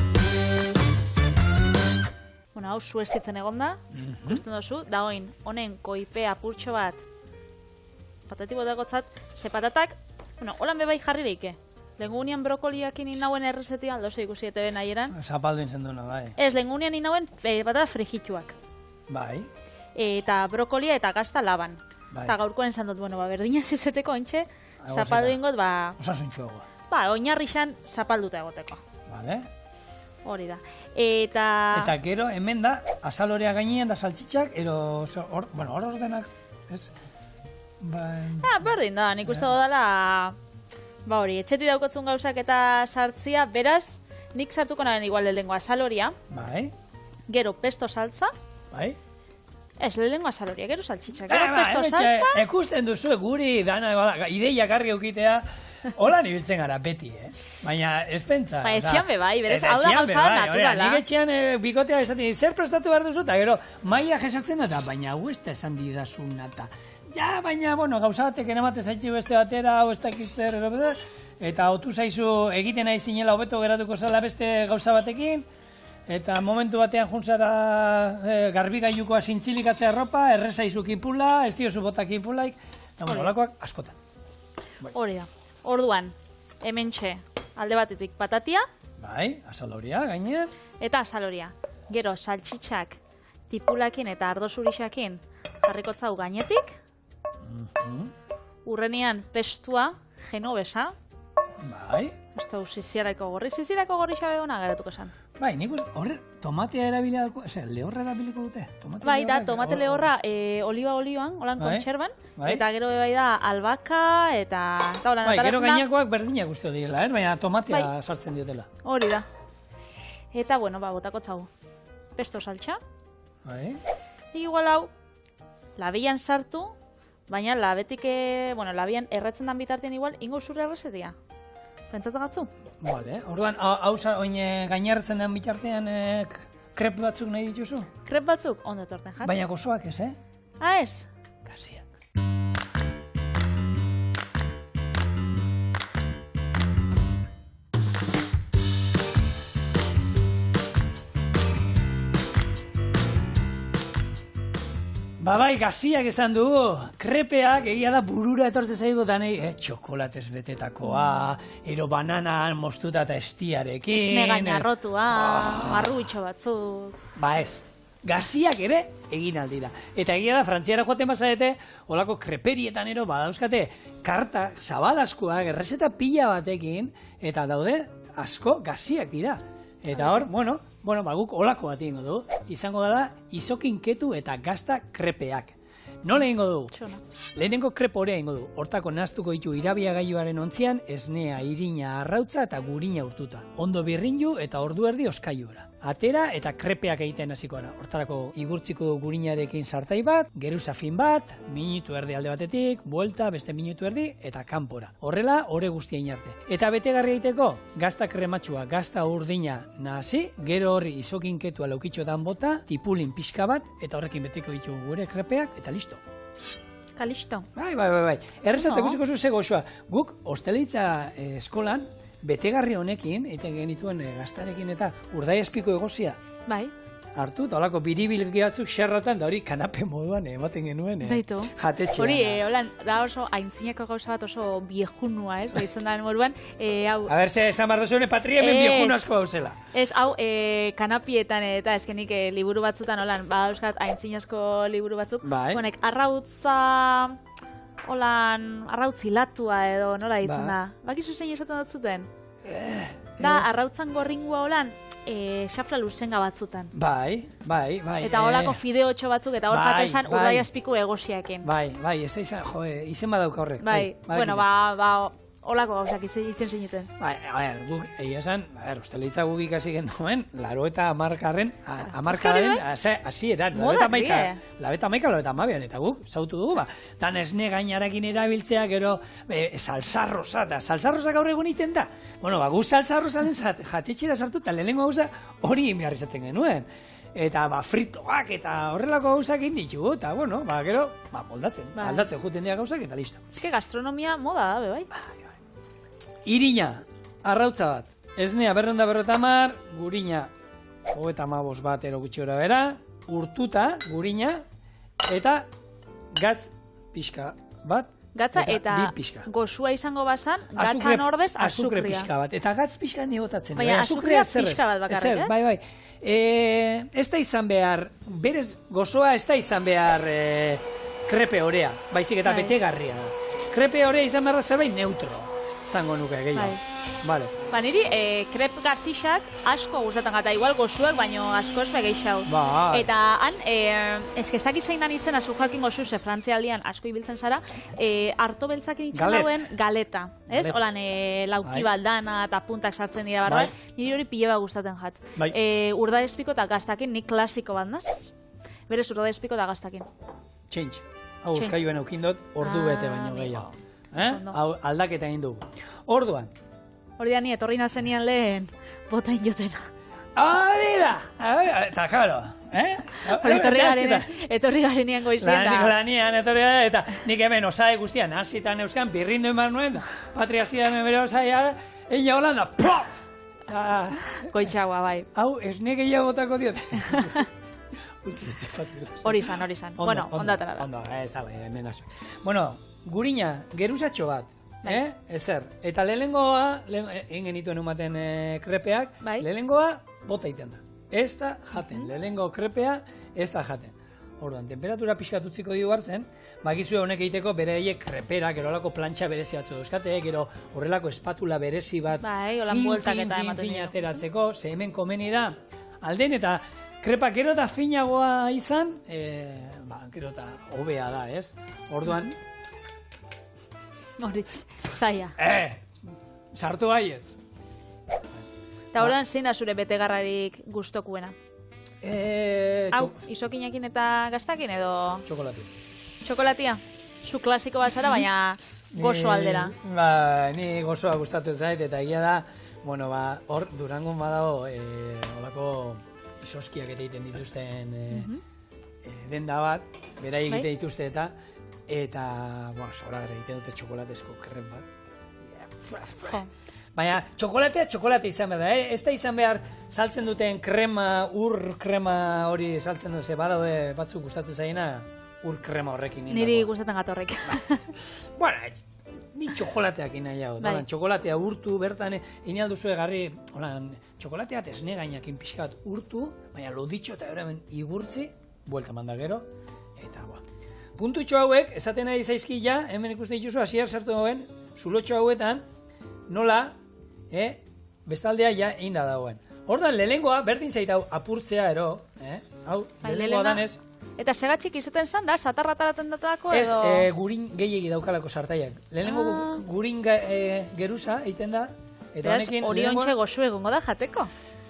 Bueno, hau zuestitzen egon da, ikusten dozu, dagoin, honen koipe apurtxo bat patatibo dagotzat, ze patatak, bueno, holan bebai jarri deike. Lengunian brokoliakin inauen errezetia, aldozo ikusi ete ben aieran. Zapaldu intzen duena, bai. Ez, lengunian inauen e, patata frigituak. Bai. Eta brokolia eta gazta laban. Bai. Eta gaurkoen esan dut, bueno, ba, berdina zizeteko ontxe, zapaldu ingot, ba... Osasuntxo dago. Ba, oinarri xan zapalduta egoteko. Vale. Hori da. Eta... Eta gero, hemen da, azalorea gainean da saltxitxak, ero... Or, bueno, hor ordenak, ez? Ba... Ah, berdin da, nik uste dela... Ba hori, etxeti daukotzun gauzak eta sartzia, beraz, nik sartuko naren igual lehengo azaloria. Bai. Gero pesto saltza. Bai. Ez, lehengo azaloria, gero saltxitxa. Gero ba, pesto ba, saltza. Ekusten duzu, guri dana, ideia garri eukitea, hola nibiltzen gara beti, eh? Baina ez pentsa. Ba, etxean be bai, berez, hau da gauza naturala. Nik etxean e, bikotea esaten, zer prestatu behar duzu, eta gero, maia jesartzen da, baina hau ez da esan didazuna, eta ja, baina, bueno, gauza batek enamate zaitxu beste batera, hau ez dakitzer, eta otu zaizu egiten nahi zinela hobeto geratuko zela beste gauza batekin, Eta momentu batean juntzara e, garbigailukoa zintzilikatzea erropa, errezaizu kipula, ez diozu botak kipulaik, nolakoak askotan. Hori da. Orduan, hementxe alde batetik patatia. Bai, azaloria gainean. Eta azaloria. Gero, saltxitxak tipulakin eta ardo zurixakin jarrikotzau gainetik. Urrenian pestua, genovesa. Bai. Ez da, ziziarako gorri. Ziziarako gorri xabe hona geratuko esan. Bai, nik horre tomatea erabiliko, ez, lehorra erabiliko dute? Bai, da, tomate lehorra oliba olioan, holan kontxerban, eta gero bai da albaka, eta... Bai, gero gainakoak berdinak uste direla, baina tomatea sartzen diotela. Hori da. Eta, bueno, ba, botako txau. Pesto saltxa. Bai. Igual hau, labian sartu, baina labetik, bueno, labian erretzen dan bitartien igual, ingo zure errezetia. Pentsatu gatzu? Bale, orduan, hau gainartzen den bitartean krep batzuk nahi dituzu? Krep batzuk, ondo etorten jat. Baina gozoak ez, eh? Ah, ez? Gaziak. Ba bai, gaziak esan dugu, krepeak egia da burura etortze zaigu danei, eh, txokolatez betetakoa, ero bananan mostuta eta estiarekin. Esne gainarrotua, barruitxo batzuk. Ba ez, gaziak ere egin aldira. Eta egia da, frantziara joaten bazarete, olako kreperietan ero badauzkate, karta, zabalazkoak, errezeta pila batekin, eta daude asko gaziak dira. Eta hor, bueno, bueno, ba, guk olako bat egingo dugu. Izango da, izokinketu eta gazta krepeak. Nola egingo dugu? Lehenengo krepo hori egingo dugu. Hortako nahaztuko ditu irabiagailuaren ontzian, esnea, irina, arrautza eta gurina urtuta. Ondo birrindu eta ordu erdi oskailuara. Atera eta krepeak egiten hasiko gara. Hortarako igurtziko gurinarekin sartai bat, geruza fin bat, minutu erdi alde batetik, buelta, beste minutu erdi, eta kanpora. Horrela, ore guztia inarte. Eta betegarri egiteko, gazta krematxua, gazta urdina nahasi, gero horri izokinketua laukitxotan bota, tipulin pixka bat, eta horrekin beteko ditugu gure krepeak, eta listo. Ka listo. Bai, bai, bai, bai. Errezat, ikusiko zu ze goxoa. Guk, hosteleitza eskolan, betegarri honekin, egiten genituen gaztarekin eta urdaiazpiko egozia. Bai. Hartu, eta holako biribilgi batzuk xerratan, da hori kanape moduan ematen genuen jatetxean. Hori, holan, da oso aintzineko gauza bat oso viejunua, ez? Deitzen da moduan, hau... A ber, ze, esan bardo zuen, patria hemen viejunu asko gauzela. Ez, hau, kanapietan eta eskenik liburu batzutan, holan, badauzkat aintzinazko liburu batzuk. Bai. Honek, arrautza... Holan, arrautzilatua edo, nola ditzen da? Bakizu zein esaten dut zuten? Da, arrautzan gorringua holan, xafla luzenga batzutan. Bai, bai, bai. Eta holako fideotxo batzuk, eta hor jatesan urdaiazpiko egosiakin. Bai, bai, ez da izan, jo, izen badauka horrek. Bai, bueno, ba, ba, holako gauzak itzen zinuten. Bai, a ber, guk, egia esan, a ber, hosteleitza guk ikasi genduen, laro eta amarkarren, amarkarren, hasi eran, modak die. Labeta maika, labeta amabian, eta guk, zautu dugu, ba, dan esne gainarakin erabiltzea, gero, salsarroza, da, salsarroza gaur egun iten da. Bueno, ba, gu salsarrozaren jatetxera sartu, eta lehenengo gauza hori inbiar izaten genuen. Eta, ba, fritoak eta horrelako gauzak inditxugu, eta, bueno, ba, gero, ba, moldatzen, aldatzen juten dira gauzak, eta listo. Ez que gastronomia moda da, bai? Irina, arrautza bat, esnea berrenda berrotamar, gurina, hogeta mabos bat ero gutxi gora bera, urtuta, gurina, eta gatz pixka bat, gatza eta gozua izango bazan, gatzan ordez azukria. Azukre pixka bat, eta gatz pixka niotatzen. Baina azukria pixka bat bakarrik, ez? Bai, bai. Ez da izan behar, berez gozoa ez da izan behar krepe horea, baizik eta betegarria. Krepe horea izan behar zerbait neutro. Zango nuke, gehiago. Vale. Ba, niri, krep gazixak asko gustatzen gata, igual gozuek, baino asko ez begeixau. Ba. Eta han, ezkeztak izain dan izen azujakin gozu, ze frantzialdian asko ibiltzen zara, harto beltzakin itxen dauen galeta. Ez? Holan, lauki baldana eta puntak sartzen dira barra, niri hori pile bat gustatzen jat. Urda espiko eta gaztakin, nik klasiko bat naz. Berez, urda espiko eta gaztakin. Change. Hau, euskaioen eukindot, ordu bete baino gehiago. Hau, aldaketa egin dugu. Orduan. Hori da ni, etorri nazenian lehen, botain jotena. Hori da! Eta, karo, eh? Etorri garenean goizien da. Lanean, etorri da, eta nik hemen osai guztian, hasitan euskan, birrindu eman nuen, patria zidan bere osai, egia holanda, plof! Goitxagoa, bai. Hau, esne gehiago botako diot. Hori izan, hori izan. Bueno, ondo atara da. Ondo, ez da, hemen aso. Bueno, gurina, geruzatxo bat. Eh? Ezer. Eta lehengoa, egin genituen umaten krepeak, lehengoa bota iten da. Ez da jaten. Lehengo krepea, ez da jaten. Orduan, temperatura pixkat utziko dugu hartzen, bagizue honek egiteko bereiek krepera, gero olako plantxa berezi batzu dauzkate, gero horrelako espatula berezi bat fin, fin, fin, fin ateratzeko, ze hemen komeni da, alden eta krepa gero eta finagoa izan, ba, gero eta hobea da, ez? Orduan... Horitz, saia. Eh, sartu baiet. Eta horren zein da zure betegarrarik gustokuena? Eh, Hau, isokinekin eta gaztakin edo... Txokolatia. Txokolatia? Zu klasiko bat zara, baina gozo aldera. Ba, ni gozoa gustatu zait, eta egia da, bueno, ba, hor, Durangon badago, eh, holako isoskiak eta egiten dituzten eh, eh, denda bat, bera egiten dituzte eta, eta, bueno, sobra gara egiten dute txokolatezko kerren bat. Jo. Baina, txokolatea, txokolatea izan behar da, eh? Ez da izan behar saltzen duten krema, ur krema hori saltzen dute, badaude batzuk gustatzen zaina, ur krema horrekin. Niri gustatzen gatorrek. Bueno, ni txokolateak nahi hau. Txokolatea urtu, bertan, egin alduzu egarri, txokolatea tesne gainakin pixkat urtu, baina loditxo eta hemen igurtzi, buelta manda gero, eta ba. Puntutxo hauek, esaten ari zaizki ja, hemen ikusten dituzu, hasier sartu dauen, zulotxo hauetan, nola, eh, bestaldea ja inda dagoen. Hortan, lehengoa, berdin zait hau apurtzea ero, eh? Hau, lehengoa danez... Eta segatxik izaten zan da, satarrataraten datako edo... Ez, gurin gehiegi daukalako sartaiak. Lehenengo gurin geruza egiten da, eta honekin... Hori ontxe gozu egongo da jateko.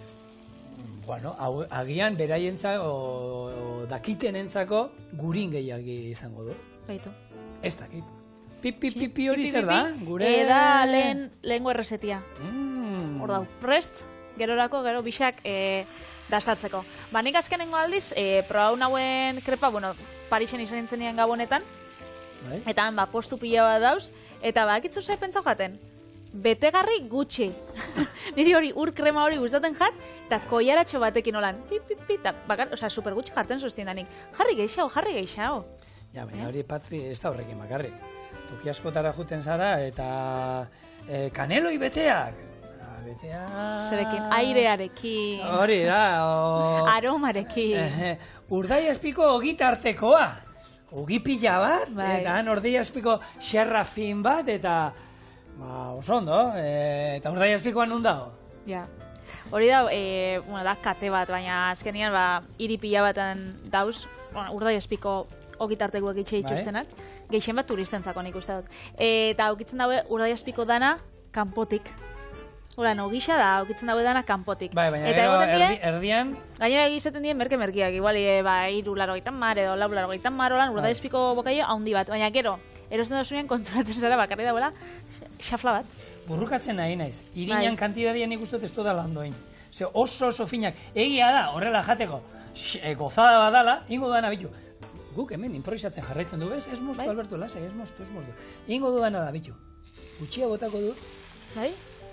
Bueno, agian beraientzako, dakitenentzako gurin gehiagi izango du. Baitu. Ez dakit. Pipi, pipi hori zer da? Eda lehengo errezetia. Hor dau, prest, gerorako, gero bixak dastatzeko. Ba, nik azkenengo aldiz, probau nauen krepa, bueno, Parisen izan nintzen nien gabonetan, eta han, ba, postu pila bat dauz, eta ba, akitzu zei pentsau jaten, betegarri gutxi. Niri hori ur krema hori gustaten jat, eta koiaratxo batekin olan, pipi, pipi, eta bakar, oza, super gutxi jarten zuztien danik. Jarri geixao, jarri geixao. Ja, baina hori Patri ez da horrekin bakarri. Toki askotara juten zara, eta kaneloi beteak. Beteak... Zerekin, airearekin. Hori da, o... Aromarekin. Urdai azpiko ogitartekoa. Ogi pila bat, eta han urdai azpiko xerra fin bat, eta... Ba, oso ondo, eta urdai azpikoan nun dago. Ja. Hori da, bueno, da kate bat, baina azkenian, ba, hiri pila batan dauz, urdai azpiko ogitartekoak itxe dituztenak. Geixen bat turistentzako nik uste dut. Eta aukitzen daue urdai azpiko dana kanpotik. Hora, no, gisa da, aukitzen daue dana kanpotik. Bai, baina gero erdian... Gainera egizaten dien merke-merkiak, igual, ba, iru laro gaitan mar edo lau laro gaitan mar olan urdai azpiko bokaio haundi bat. Baina gero, erosten dasunean konturatzen zara bakarri dagoela, xafla bat. Burrukatzen nahi naiz. Irinan kantidadian nik uste ez da landoin. Ze oso oso finak, egia da, horrela jateko, gozada badala, ingo duan abitu. Guk hemen improvisatzen jarraitzen du, ez? Ez moztu, Alberto, lasai, ez moztu, ez moztu. Ingo duana da, bitu. Gutxia botako du. Bai?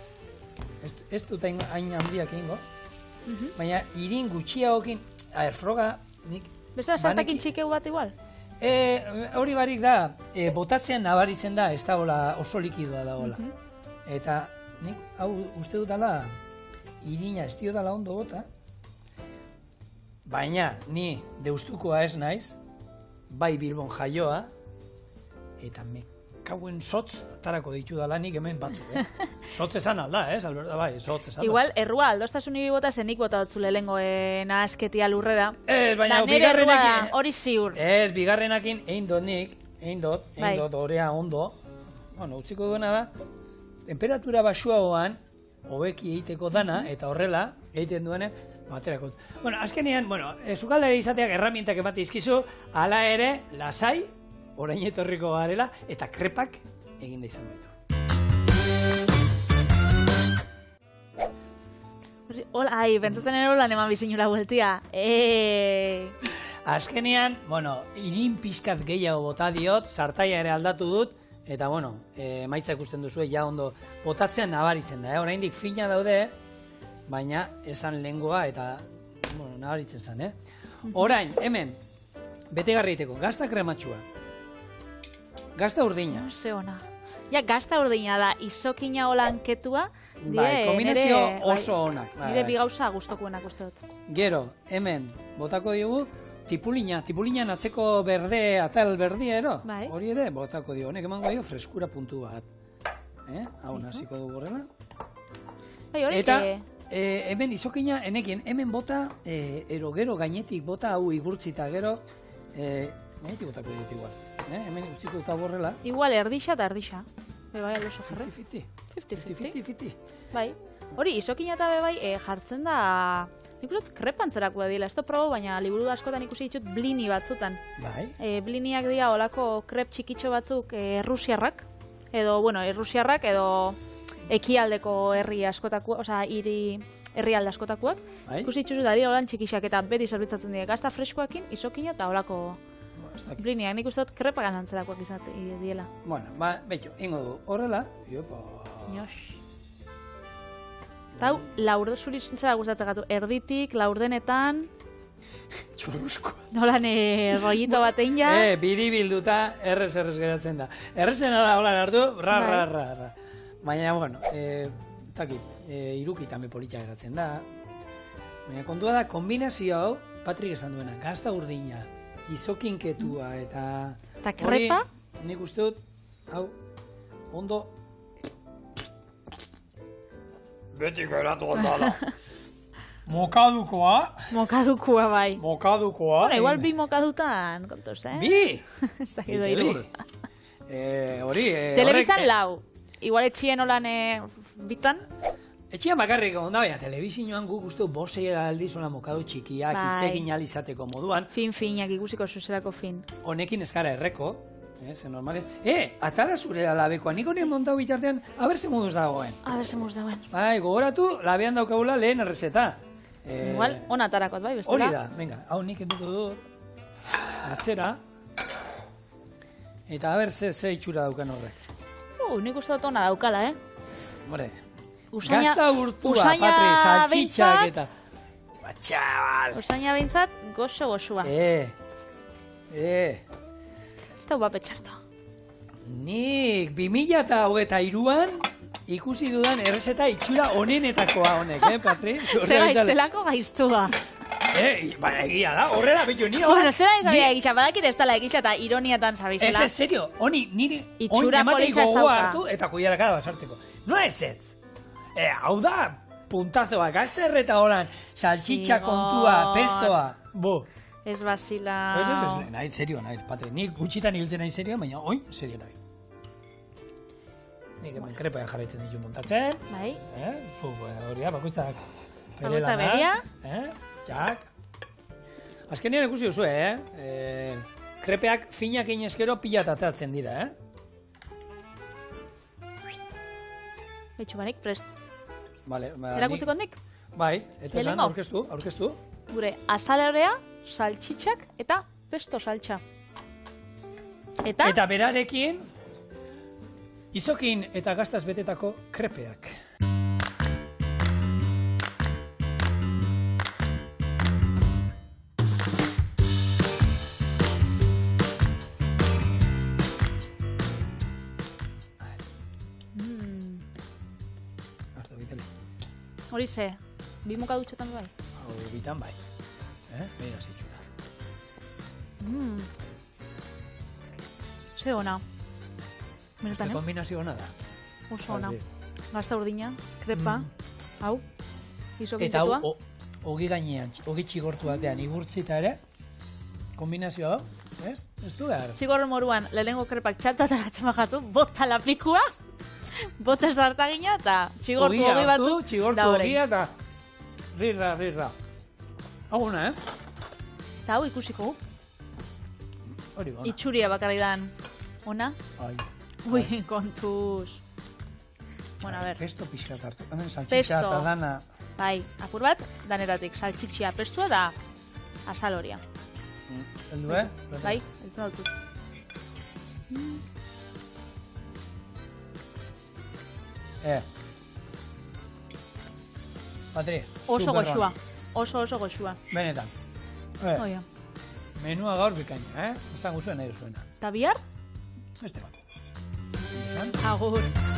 Ez dut hain handiak ingo. Baina irin gutxia hokin, a ber, froga, nik... Beste, sartakin txikeu bat igual? Hori barik da, botatzean nabaritzen da, ez da oso likidoa da gola. Eta nik, hau, uste dut dala, irina ez dio dala ondo bota, baina ni deustukoa ez naiz, bai Bilbon jaioa, eta mekauen sotz tarako ditu dala nik hemen batzuk, eh? Sotz esan alda, eh, Alberta, bai, sotz esan. Igual, errua aldostasuni bota zenik bota dutzu lehengoen asketia lurrera. Ez, baina bigarrenakin... Hori ziur. Ez, bigarrenakin, egin dut nik, egin dut, egin dut, orea ondo. Bueno, utziko duena da, temperatura basuagoan, hobeki egiteko dana, eta horrela, egiten duene, baterako. Bueno, azkenean, bueno, sukaldari izateak erramientak emate izkizu, hala ere, lasai, orain etorriko garela, eta krepak egin da izan baitu. Ai, pentsatzen ero lan eman bizinura bueltia. Eee... Azkenean, bueno, irin pixkat gehiago bota diot, sartaia ere aldatu dut, eta, bueno, emaitza ikusten duzue, ja ondo, botatzean nabaritzen da, eh? Oraindik fina daude, baina esan lengoa eta, bueno, nabaritzen zen, eh? Orain, hemen, betegarri egiteko, gazta krematxua. Gazta urdina. Ze ona. Ja, gazta urdina da, izokina holan ketua, bai, kombinazio oso onak. Nire bi gauza gustokuenak uste dut. Gero, hemen, botako digu, tipulina, tipulina atzeko berde, atal berdia, ero? Bai. Hori ere, botako digu, honek emango dio freskura puntu bat. Eh? Hau naziko dugu horrela. Bai, hori, eta, e, hemen izokina, enekien, hemen bota, e, ero gero gainetik bota hau igurtzita gero, e, gainetik botako digut igual. Eh? Hemen utziko dut horrela. Igual erdixa eta erdixa. Bai, bai, oso ferre. fifty fifty. Bai, hori, izokina eta bai, e, jartzen da... Nik uste krepantzerako da dila, ez da probo, baina liburu askotan ikusi ditut blini batzutan. Bai. E, bliniak dira olako krep txikitxo batzuk e, errusiarrak, edo, bueno, errusiarrak edo ekialdeko herri askotakoak, osea, hiri herrialde askotakoak. Bai. Ikusi ditut da dira holan txikixak eta beti zerbitzatzen dira gazta freskoakin, izokina eta olako bliniak. Nik uste dut krepagan antzerakoak izate diela. Bueno, ba, betxo, ingo du horrela. Iopa. Iosh. Eta hau, laurde zuri zintzera gustatzen gatu, erditik, laurdenetan... Txurruzko. Nolan, e, rollito batein ja... E, biribilduta, errez errez geratzen da. Errezena da, holan hartu, ra, ra, ra, ra. Baina, bueno, e, takit, e, irukitan be politxa geratzen da. Baina kontua da, kombinazio hau, Patrik esan duena, gazta urdina, izokinketua eta... Eta krepa? Nik uste dut, hau, ondo... Beti geratu ondala. Mokadukoa. Mokadukoa, bai. Mokadukoa. Bueno, igual bi mokadutan, kontuz, eh? Bi? Ez da gido iru. Eh, hori, eh... Telebistan lau. Igual etxien holan eh, bitan. Etxean bakarrik onda, baina telebizioan guk uste bosei aldiz ona mokadu txikiak, hitzegin alizateko moduan. Fin-finak ikusiko zuzelako fin. Honekin ez gara erreko. Eh, ze normale. Eh, atara zure labekoa, nik honen montau bitartean, haber ze moduz dagoen. Haber ze moduz dagoen. Bai, gogoratu, labean daukagula lehen errezeta. Eh, Igual, ona atarakot, bai, bestela. Hori da, venga, hau nik enduko dut. Atzera. Eta haber ze, ze itxura daukan horrek. Uh, nik uste dut ona daukala, eh? Hore, Usaina, gazta urtua, usaina Patri, saltxitxak behintzat, eta... Batxabal! Usaina behintzat, goxo-goxua. Eh, eh... Ez da guape txarto. Nik, bi mila eta hogeita iruan ikusi dudan errezeta itxura onenetakoa honek, eh, Patri? Zela izelako gaiztua. Eh, baina egia da, horrela bitu ni... Bueno, zela izabia egisa, badakit ez dala egisa eta ironiatan zabizela. Ez, ez, serio, honi, niri... Itxura politxa ez gogoa hartu eta kuidarakada basartzeko. No ez ez. Eh, hau da, puntazoa, gazterre eta holan, saltxitxa kontua, pestoa. Bo. Ez basila... Ez, ez, ez, nahi, serio, nahi, Patri. Nik gutxitan hiltzen nahi serio, baina oin, serio nahi. Nik hemen krepaia jarraitzen ditu montatzen. Bai. Eh, zu, hori da, bakoitzak... Bakoitzak beria. Eh, txak. Azkenean ikusi duzu, eh? eh krepeak finak egin eskero pila tatatzen dira, eh? Betxu banik, prest. Vale, ba, Erakutzeko nik? Bai, eta esan, aurkeztu, aurkeztu. Gure azalerea, saltxitxak eta pesto saltxa. Eta? Eta berarekin, izokin eta gaztaz betetako krepeak. Mm. Arto, biteli. Hori ze, bi mokadutxotan bai? Hori bitan bai. Eh? Beira zitxura. Mm. Ze ona. Benetan, eh? Kombinazio ona da. Oso ona. Gazta urdina, krepa, mm. hau, eta hau, ogi gainean, ogi txigortu batean igurtzita ere, kombinazio hau, ez? Ez du behar. Txigorro moruan, lehenengo krepak txaltataratzen bajatu, bota lapikua, bota sartagina, eta txigortu ogi batzu, txigortu ogia, eta rirra, rirra. Hau una, eh? Eta hau ikusiko. Hori bona. Itxuria bakaridan. Ona? Ai. Ui, kontuz. Bueno, a ver. Pesto pixkat hartu. Hemen saltxitxa eta dana. Bai, apur bat, danetatik saltxitxia pestua da asaloria. Eldu, eh? Bai, eltzen dut. Eh. Patri. Oso goxua. Oso oso goxua. Benetan. Eh. Oia. Menua gaur bikaina, eh? Esan guzuen nahi duzuena. Ta bihar? Beste bat. Agur.